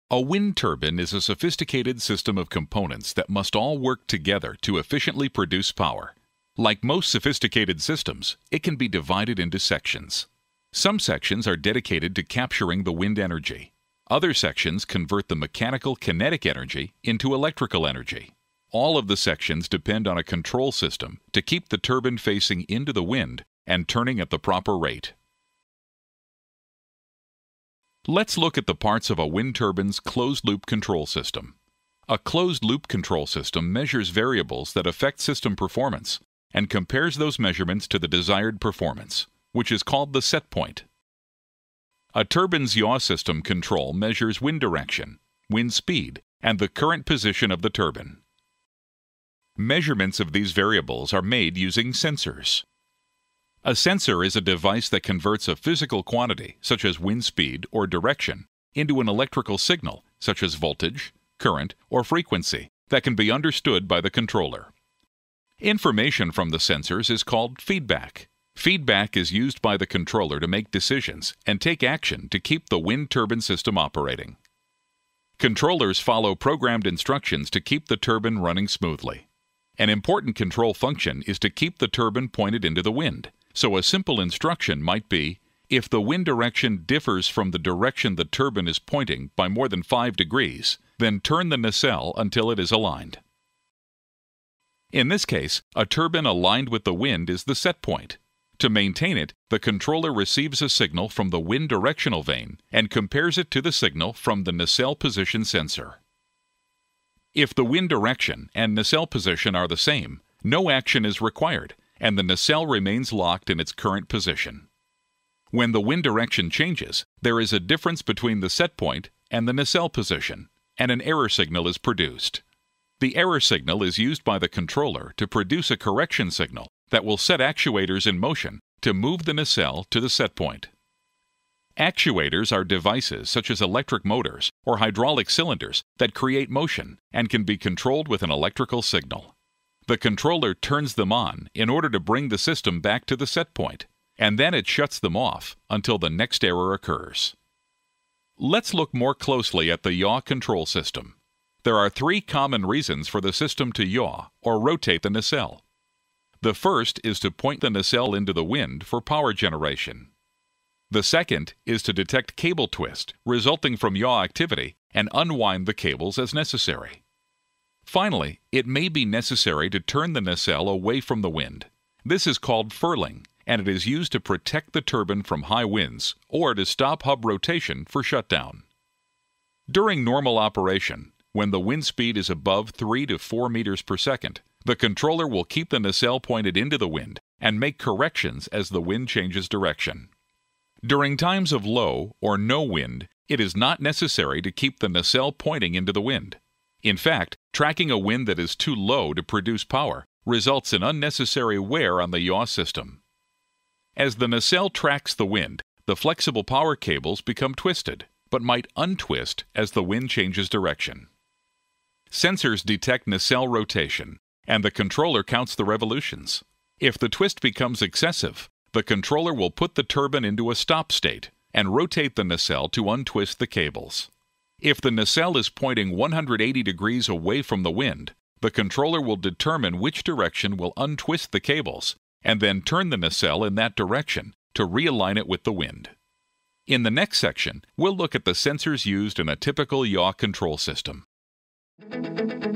A wind turbine is a sophisticated system of components that must all work together to efficiently produce power. Like most sophisticated systems, it can be divided into sections. Some sections are dedicated to capturing the wind energy. Other sections convert the mechanical kinetic energy into electrical energy. All of the sections depend on a control system to keep the turbine facing into the wind and turning at the proper rate. Let's look at the parts of a wind turbine's closed-loop control system. A closed-loop control system measures variables that affect system performance and compares those measurements to the desired performance, which is called the set point. A turbine's yaw system control measures wind direction, wind speed, and the current position of the turbine. Measurements of these variables are made using sensors. A sensor is a device that converts a physical quantity, such as wind speed or direction, into an electrical signal, such as voltage, current, or frequency, that can be understood by the controller. Information from the sensors is called feedback. Feedback is used by the controller to make decisions and take action to keep the wind turbine system operating. Controllers follow programmed instructions to keep the turbine running smoothly. An important control function is to keep the turbine pointed into the wind. So a simple instruction might be, if the wind direction differs from the direction the turbine is pointing by more than 5 degrees, then turn the nacelle until it is aligned. In this case, a turbine aligned with the wind is the set point. To maintain it, the controller receives a signal from the wind directional vane and compares it to the signal from the nacelle position sensor. If the wind direction and nacelle position are the same, no action is required, and the nacelle remains locked in its current position. When the wind direction changes, there is a difference between the set point and the nacelle position, and an error signal is produced. The error signal is used by the controller to produce a correction signal that will set actuators in motion to move the nacelle to the set point. Actuators are devices such as electric motors or hydraulic cylinders that create motion and can be controlled with an electrical signal. The controller turns them on in order to bring the system back to the set point, and then it shuts them off until the next error occurs. Let's look more closely at the yaw control system. There are 3 common reasons for the system to yaw or rotate the nacelle. The first is to point the nacelle into the wind for power generation. The second is to detect cable twist resulting from yaw activity and unwind the cables as necessary. Finally, it may be necessary to turn the nacelle away from the wind. This is called furling, and it is used to protect the turbine from high winds or to stop hub rotation for shutdown. During normal operation, when the wind speed is above 3 to 4 meters per second, the controller will keep the nacelle pointed into the wind and make corrections as the wind changes direction. During times of low or no wind, it is not necessary to keep the nacelle pointing into the wind. In fact, tracking a wind that is too low to produce power results in unnecessary wear on the yaw system. As the nacelle tracks the wind, the flexible power cables become twisted, but might untwist as the wind changes direction. Sensors detect nacelle rotation, and the controller counts the revolutions. If the twist becomes excessive, the controller will put the turbine into a stop state and rotate the nacelle to untwist the cables. If the nacelle is pointing 180 degrees away from the wind, the controller will determine which direction will untwist the cables and then turn the nacelle in that direction to realign it with the wind. In the next section, we'll look at the sensors used in a typical yaw control system.